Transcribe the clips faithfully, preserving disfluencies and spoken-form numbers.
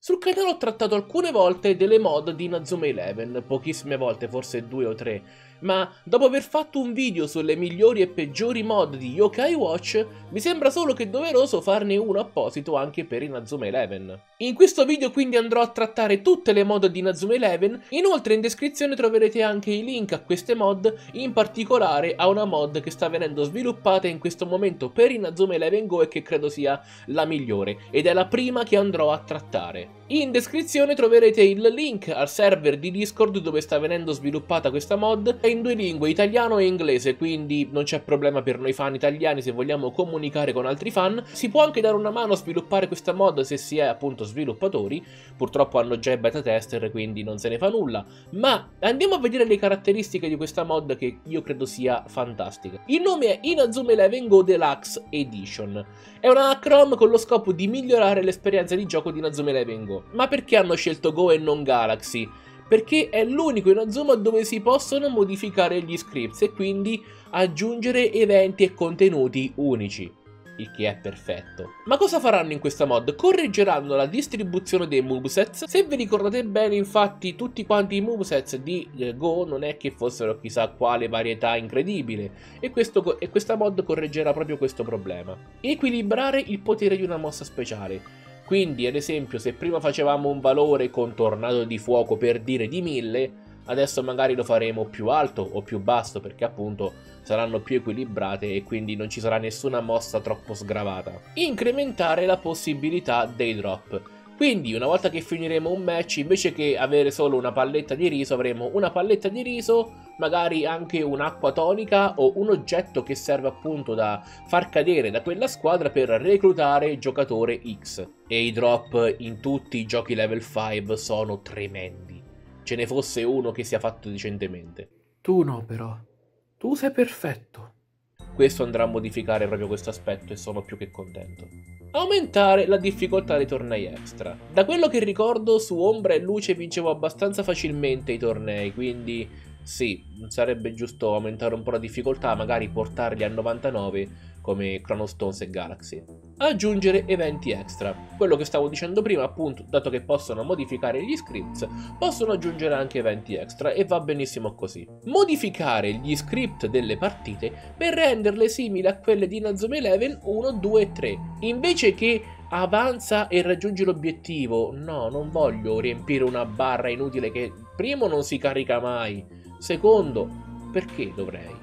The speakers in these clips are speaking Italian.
Sul canale ho trattato alcune volte delle mod di Inazuma Eleven, pochissime volte, forse due o tre, ma dopo aver fatto un video sulle migliori e peggiori mod di Yokai Watch, mi sembra solo che doveroso farne uno apposito anche per Inazuma Eleven. In questo video quindi andrò a trattare tutte le mod di Inazuma Eleven, inoltre in descrizione troverete anche i link a queste mod, in particolare a una mod che sta venendo sviluppata in questo momento per Inazuma Eleven Go e che credo sia la migliore, ed è la prima che andrò a trattare. In descrizione troverete il link al server di Discord dove sta venendo sviluppata questa mod, è in due lingue, italiano e inglese, quindi non c'è problema per noi fan italiani se vogliamo comunicare con altri fan. Si può anche dare una mano a sviluppare questa mod se si è appunto sviluppatori, purtroppo hanno già i beta tester quindi non se ne fa nulla, ma andiamo a vedere le caratteristiche di questa mod che io credo sia fantastica. Il nome è Inazuma Eleven Go Deluxe Edition, è una Chrome con lo scopo di migliorare l'esperienza di gioco di Inazuma Eleven Go. Ma perché hanno scelto Go e non Galaxy? Perché è l'unico Inazuma dove si possono modificare gli scripts e quindi aggiungere eventi e contenuti unici, il che è perfetto. Ma cosa faranno in questa mod? Correggeranno la distribuzione dei movesets. Se vi ricordate bene, infatti, tutti quanti i movesets di eh, Go non è che fossero chissà quale varietà incredibile, e, questo, e questa mod correggerà proprio questo problema. Equilibrare il potere di una mossa speciale. Quindi, ad esempio, se prima facevamo un valore con tornado di fuoco per dire di mille, adesso magari lo faremo più alto o più basso perché appunto saranno più equilibrate e quindi non ci sarà nessuna mossa troppo sgravata. Incrementare la possibilità dei drop. Quindi una volta che finiremo un match, invece che avere solo una palletta di riso, avremo una palletta di riso, magari anche un'acqua tonica o un oggetto che serve appunto da far cadere da quella squadra per reclutare giocatore X. E i drop in tutti i giochi level cinque sono tremendi. Ce ne fosse uno che sia fatto decentemente. Tu no però, tu sei perfetto. Questo andrà a modificare proprio questo aspetto e sono più che contento. Aumentare la difficoltà dei tornei extra. Da quello che ricordo su Ombra e Luce vincevo abbastanza facilmente i tornei, quindi sì, sarebbe giusto aumentare un po' la difficoltà, magari portarli a novantanove come Chrono Stones e Galaxy. Aggiungere eventi extra. Quello che stavo dicendo prima, appunto, dato che possono modificare gli scripts, possono aggiungere anche eventi extra e va benissimo così. Modificare gli script delle partite per renderle simili a quelle di Inazuma Eleven uno, due e tre. Invece che avanza e raggiungi l'obiettivo, no, non voglio riempire una barra inutile che primo non si carica mai, secondo, perché dovrei?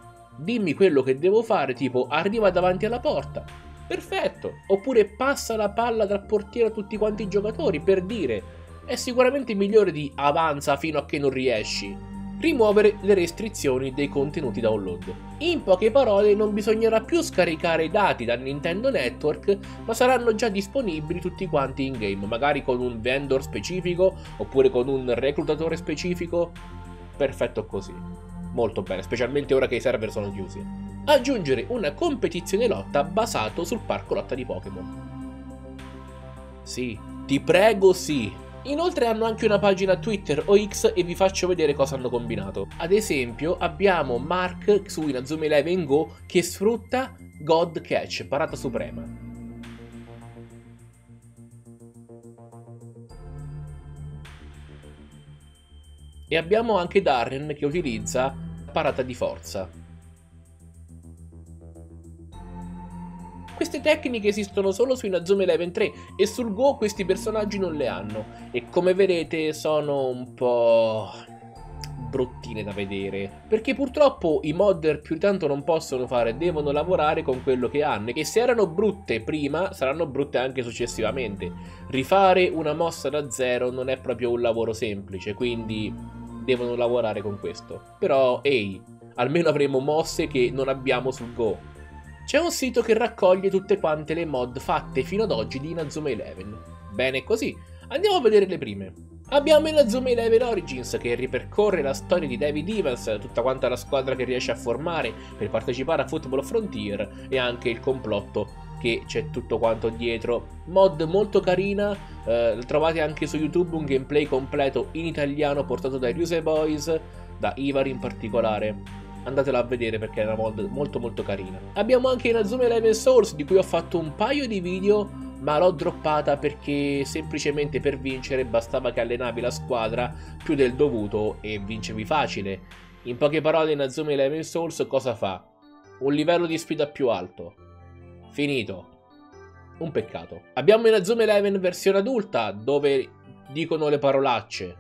Dimmi quello che devo fare, tipo arriva davanti alla porta, perfetto, oppure passa la palla dal portiere a tutti quanti i giocatori, per dire, è sicuramente migliore di avanza fino a che non riesci. Rimuovere le restrizioni dei contenuti download. In poche parole, non bisognerà più scaricare i dati dal Nintendo Network, ma saranno già disponibili tutti quanti in game, magari con un vendor specifico oppure con un reclutatore specifico. Perfetto così. Molto bene, specialmente ora che i server sono chiusi. Aggiungere una competizione lotta basato sul parco lotta di Pokémon. Sì, ti prego sì. Inoltre hanno anche una pagina Twitter o X e vi faccio vedere cosa hanno combinato. Ad esempio abbiamo Mark su Inazuma Eleven Go che sfrutta God Catch, parata suprema. E abbiamo anche Darren che utilizza parata di forza. Queste tecniche esistono solo su Inazuma Eleven tre e sul Go questi personaggi non le hanno e come vedete sono un po' bruttine da vedere, perché purtroppo i modder più di tanto non possono fare, devono lavorare con quello che hanno e se erano brutte prima saranno brutte anche successivamente. Rifare una mossa da zero non è proprio un lavoro semplice, quindi devono lavorare con questo. Però ehi, almeno avremo mosse che non abbiamo sul Go. C'è un sito che raccoglie tutte quante le mod fatte fino ad oggi di Inazuma Eleven. Bene così, andiamo a vedere le prime. Abbiamo Inazuma Eleven Origins che ripercorre la storia di David Evans, tutta quanta la squadra che riesce a formare per partecipare a Football Frontier e anche il complotto che c'è tutto quanto dietro. Mod molto carina, eh, trovate anche su YouTube un gameplay completo in italiano portato dai Ryusei Boys, da Ivar in particolare. Andatela a vedere perché è una mod molto molto carina. Abbiamo anche Inazuma Eleven Source di cui ho fatto un paio di video ma l'ho droppata perché semplicemente per vincere bastava che allenavi la squadra più del dovuto e vincevi facile. In poche parole, Inazuma Eleven Souls cosa fa? Un livello di sfida più alto. Finito. Un peccato. Abbiamo Inazuma Eleven versione adulta, dove dicono le parolacce.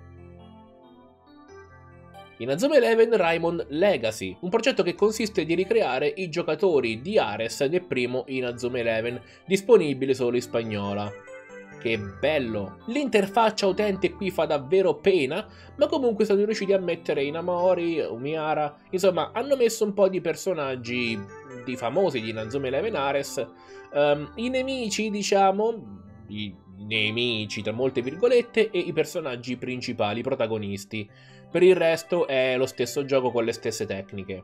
Inazuma Eleven Raimon Legacy, un progetto che consiste di ricreare i giocatori di Ares del primo Inazuma Eleven, disponibile solo in spagnola. Che bello! L'interfaccia utente qui fa davvero pena, ma comunque sono riusciti a mettere Inamori, Umiara, insomma hanno messo un po' di personaggi di famosi di Inazuma Eleven Ares. Um, I nemici, diciamo, i nemici tra molte virgolette, e i personaggi principali, i protagonisti. Per il resto è lo stesso gioco con le stesse tecniche.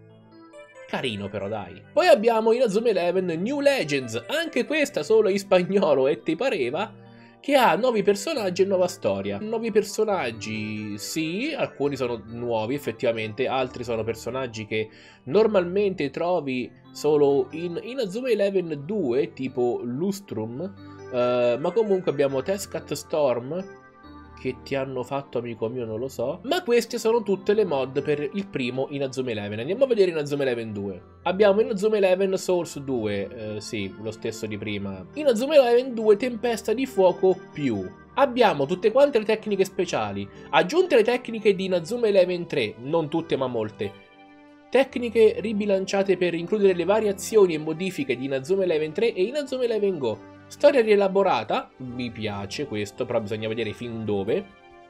Carino però, dai. Poi abbiamo Inazuma Eleven New Legends, anche questa solo in spagnolo e ti pareva, che ha nuovi personaggi e nuova storia. Nuovi personaggi, sì, alcuni sono nuovi effettivamente, altri sono personaggi che normalmente trovi solo in Inazuma Eleven due, tipo Lustrum, uh, ma comunque abbiamo Tescat Storm, che ti hanno fatto, amico mio, non lo so. Ma queste sono tutte le mod per il primo Inazuma Eleven. Andiamo a vedere Inazuma Eleven due. Abbiamo Inazuma Eleven Souls due, eh, sì, lo stesso di prima. Inazuma Eleven due Tempesta di Fuoco più. Abbiamo tutte quante le tecniche speciali, aggiunte le tecniche di Inazuma Eleven tre, non tutte ma molte. Tecniche ribilanciate per includere le variazioni e modifiche di Inazuma Eleven tre e Inazuma Eleven Go. Storia rielaborata, mi piace questo, però bisogna vedere fin dove.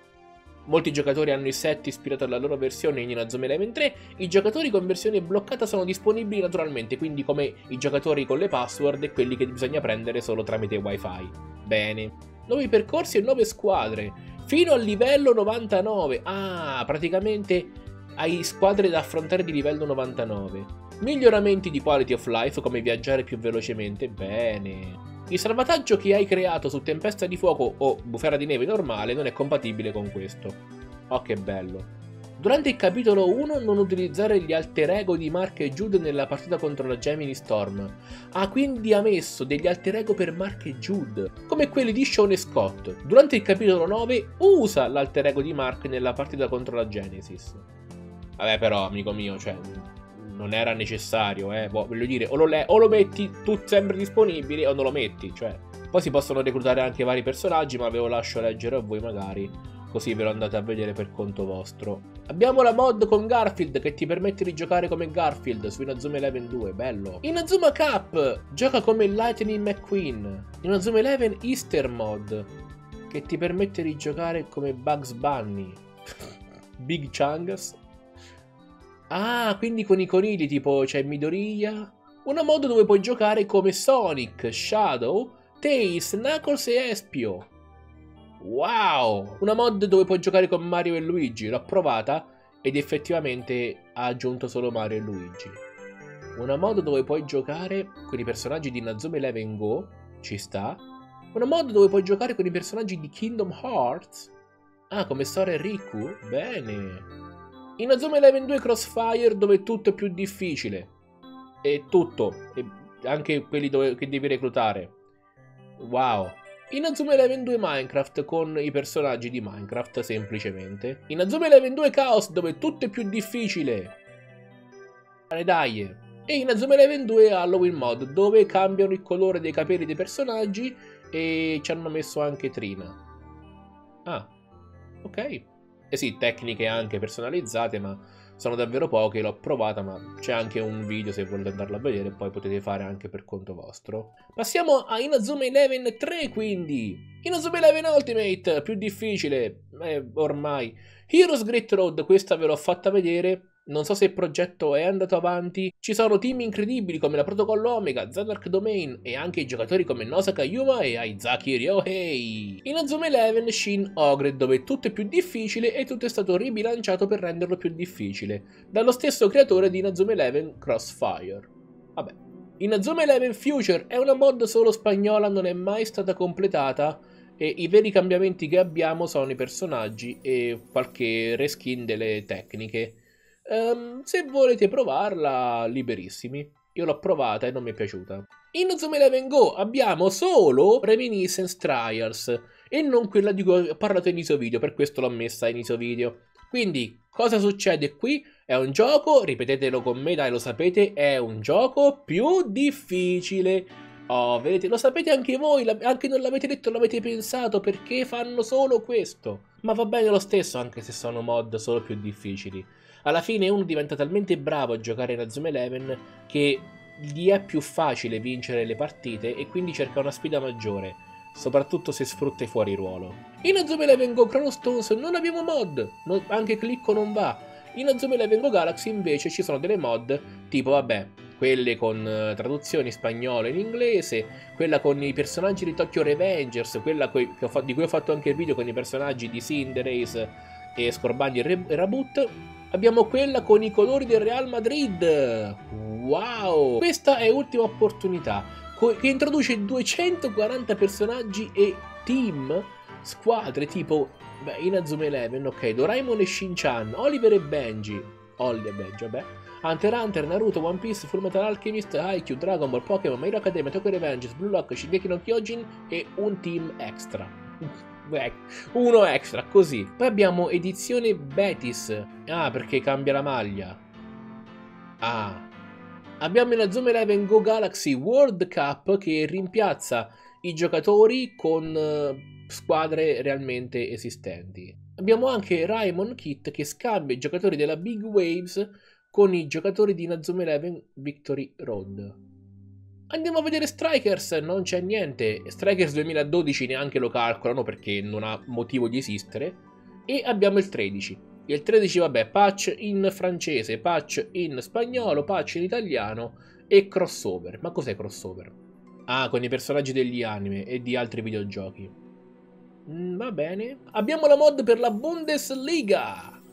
Molti giocatori hanno il set ispirato alla loro versione in Inazuma Eleven tre, i giocatori con versione bloccata sono disponibili naturalmente, quindi come i giocatori con le password e quelli che bisogna prendere solo tramite wifi. Bene. Nuovi percorsi e nuove squadre, fino al livello novantanove, ah, praticamente hai squadre da affrontare di livello novantanove. Miglioramenti di quality of life, come viaggiare più velocemente, bene. Il salvataggio che hai creato su Tempesta di Fuoco o Bufera di Neve normale non è compatibile con questo. Oh, che bello. Durante il capitolo uno non utilizzare gli alter ego di Mark e Jude nella partita contro la Gemini Storm. Ha quindi ha messo degli alter ego per Mark e Jude, come quelli di Sean e Scott. Durante il capitolo nove usa l'alter ego di Mark nella partita contro la Genesis. Vabbè però, amico mio, cioè... non era necessario, eh, boh, voglio dire, o lo, o lo metti tu sempre disponibile o non lo metti, cioè. Poi si possono reclutare anche vari personaggi, ma ve lo lascio leggere a voi magari, così ve lo andate a vedere per conto vostro. Abbiamo la mod con Garfield che ti permette di giocare come Garfield su Inazuma Eleven due, bello. Inazuma Cup, gioca come Lightning McQueen. Inazuma Eleven Easter mod, che ti permette di giocare come Bugs Bunny. Big Chungus. Ah, quindi con i conigli, tipo c'è Midoriya. Una mod dove puoi giocare come Sonic, Shadow, Tails, Knuckles e Espio. Wow! Una mod dove puoi giocare con Mario e Luigi. L'ho provata ed effettivamente ha aggiunto solo Mario e Luigi. Una mod dove puoi giocare con i personaggi di Inazuma Eleven Go. Ci sta. Una mod dove puoi giocare con i personaggi di Kingdom Hearts. Ah, come Sora e Riku? Bene. Inazuma Eleven due Crossfire dove tutto è più difficile. E tutto. E anche quelli dove, che devi reclutare. Wow. Inazuma Eleven due Minecraft con i personaggi di Minecraft semplicemente. Inazuma Eleven due Chaos dove tutto è più difficile. Dai, dai. E Inazuma Eleven due Halloween mod dove cambiano il colore dei capelli dei personaggi e ci hanno messo anche Trina. Ah, ok. Eh sì, tecniche anche personalizzate, ma sono davvero poche, l'ho provata, ma c'è anche un video se volete andarlo a vedere, poi potete fare anche per conto vostro. Passiamo a Inazuma Eleven tre, quindi. Inazuma Eleven Ultimate, più difficile, eh, ormai. Heroes Great Road, questa ve l'ho fatta vedere. Non so se il progetto è andato avanti. Ci sono team incredibili come la Protocollo Omega, Zanark Domain e anche i giocatori come Nosaka Yuma e Aizaki Ryohei. Inazuma Eleven Shin Ogre, dove tutto è più difficile e tutto è stato ribilanciato per renderlo più difficile, dallo stesso creatore di Inazuma Eleven Crossfire. Vabbè. Inazuma Eleven Future è una mod solo spagnola, non è mai stata completata e i veri cambiamenti che abbiamo sono i personaggi e qualche reskin delle tecniche. Um, se volete provarla, liberissimi. Io l'ho provata e non mi è piaciuta. In Inazuma Eleven Go abbiamo solo Reminiscence Trials e non quella di cui ho parlato in inizio video, per questo l'ho messa in inizio video. Quindi, cosa succede qui? È un gioco, ripetetelo con me, dai, lo sapete, è un gioco più difficile. Oh, vedete, lo sapete anche voi, anche non l'avete detto, l'avete pensato, perché fanno solo questo. Ma va bene lo stesso, anche se sono mod solo più difficili. Alla fine uno diventa talmente bravo a giocare in Inazuma Eleven che gli è più facile vincere le partite e quindi cerca una sfida maggiore, soprattutto se sfrutta i fuori ruolo. In Inazuma Eleven Go Chrono Stones non abbiamo mod, no, anche Clicco non va. In Inazuma Eleven Go Galaxy invece ci sono delle mod, tipo vabbè, quelle con uh, traduzioni spagnolo in inglese, quella con i personaggi di Tokyo Revengers, quella che ho fatto, di cui ho fatto anche il video con i personaggi di Cinderace e Scorbunny e, e Raboot. Abbiamo quella con i colori del Real Madrid. Wow! Questa è l'ultima opportunità, che introduce duecentoquaranta personaggi e team, squadre tipo beh, Inazuma Eleven, ok, Doraemon e Shin-chan, Oliver e Benji, Ollie e Benji, vabbè, Hunter x Hunter, Naruto, One Piece, Fullmetal Alchemist, Haikyuu, Dragon Ball, Pokémon, My Hero Academia, Tokyo Revengers, Blue Lock, Shingeki no Kyojin e un team extra. Uno extra, così. Poi abbiamo edizione Betis. Ah, perché cambia la maglia. Ah. Abbiamo Inazuma Eleven Go Galaxy World Cup che rimpiazza i giocatori con uh, squadre realmente esistenti. Abbiamo anche Raimon Kit che scambia i giocatori della Big Waves con i giocatori di Inazuma Eleven Victory Road. Andiamo a vedere Strikers, non c'è niente. Strikers duemiladodici neanche lo calcolano perché non ha motivo di esistere. E abbiamo il tredici. Il tredici, vabbè, patch in francese, patch in spagnolo, patch in italiano e crossover. Ma cos'è crossover? Ah, con i personaggi degli anime e di altri videogiochi. Mm, va bene. Abbiamo la mod per la Bundesliga.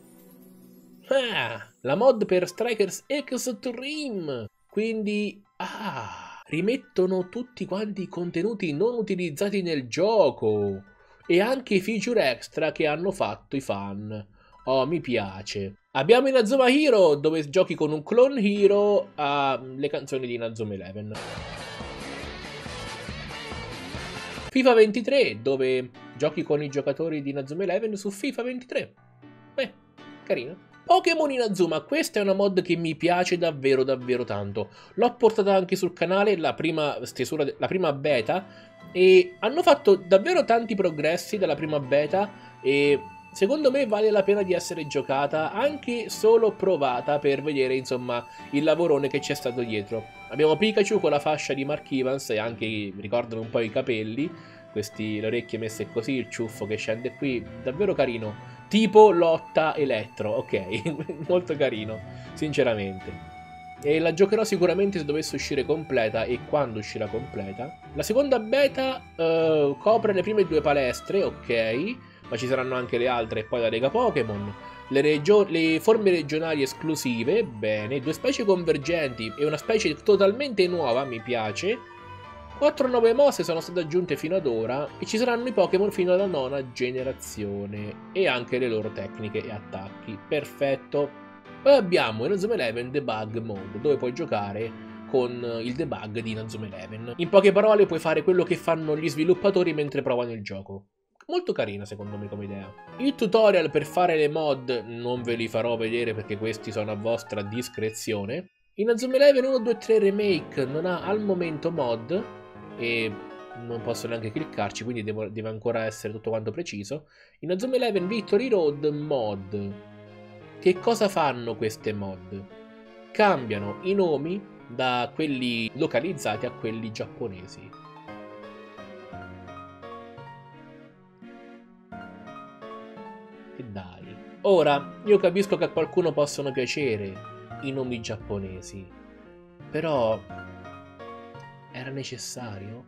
Ah, la mod per Strikers Extreme. Quindi, ah... rimettono tutti quanti i contenuti non utilizzati nel gioco e anche i feature extra che hanno fatto i fan. Oh, mi piace. Abbiamo Inazuma Hero, dove giochi con un clone hero alle canzoni di Inazuma Eleven. FIFA ventitré, dove giochi con i giocatori di Inazuma Eleven su FIFA ventitré. Beh, carino. Pokémon Inazuma, questa è una mod che mi piace davvero davvero tanto. L'ho portata anche sul canale, la prima stesura, la prima beta, e hanno fatto davvero tanti progressi dalla prima beta e secondo me vale la pena di essere giocata, anche solo provata per vedere insomma il lavorone che c'è stato dietro. Abbiamo Pikachu con la fascia di Mark Evans e anche ricordano un po' i capelli, questi, le orecchie messe così, il ciuffo che scende qui, davvero carino. Tipo lotta elettro, ok, molto carino, sinceramente. E la giocherò sicuramente se dovesse uscire completa e quando uscirà completa. La seconda beta uh, copre le prime due palestre, ok, ma ci saranno anche le altre e poi la Lega Pokémon. Le, le forme regionali esclusive, bene, due specie convergenti e una specie totalmente nuova, mi piace. Quattro nuove mosse sono state aggiunte fino ad ora e ci saranno i Pokémon fino alla nona generazione e anche le loro tecniche e attacchi. Perfetto. Poi abbiamo Inazuma Eleven Debug Mode, dove puoi giocare con il debug di Inazuma Eleven. In poche parole puoi fare quello che fanno gli sviluppatori mentre provano il gioco. Molto carina secondo me come idea. Il tutorial per fare le mod non ve li farò vedere perché questi sono a vostra discrezione. Inazuma Eleven uno, due, tre Remake non ha al momento mod e non posso neanche cliccarci, quindi devo, deve ancora essere tutto quanto preciso. Inazuma Eleven Victory Road mod. Che cosa fanno queste mod? Cambiano i nomi da quelli localizzati a quelli giapponesi. E dai. Ora, io capisco che a qualcuno possono piacere i nomi giapponesi, però era necessario?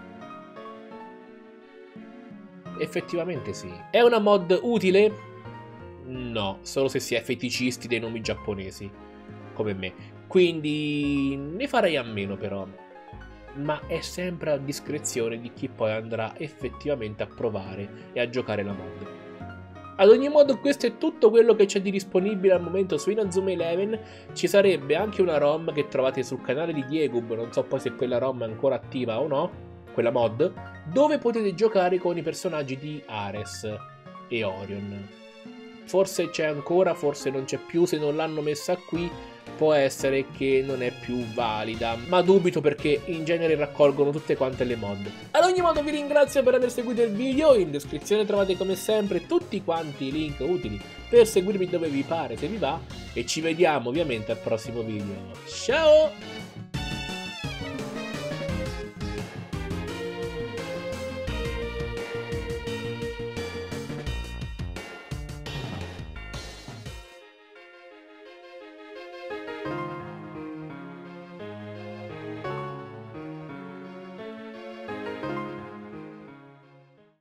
Effettivamente sì. È una mod utile? No, solo se si è feticisti dei nomi giapponesi, come me. Quindi ne farei a meno però. Ma è sempre a discrezione di chi poi andrà effettivamente a provare e a giocare la mod. Ad ogni modo questo è tutto quello che c'è di disponibile al momento su Inazuma Eleven. Ci sarebbe anche una ROM che trovate sul canale di Diegub, non so poi se quella ROM è ancora attiva o no, quella mod, dove potete giocare con i personaggi di Ares e Orion. Forse c'è ancora, forse non c'è più, se non l'hanno messa qui può essere che non è più valida, ma dubito perché in genere raccolgono tutte quante le mod. Ad ogni modo vi ringrazio per aver seguito il video, in descrizione trovate come sempre tutti quanti i link utili per seguirmi dove vi pare, se vi va, e ci vediamo ovviamente al prossimo video. Ciao!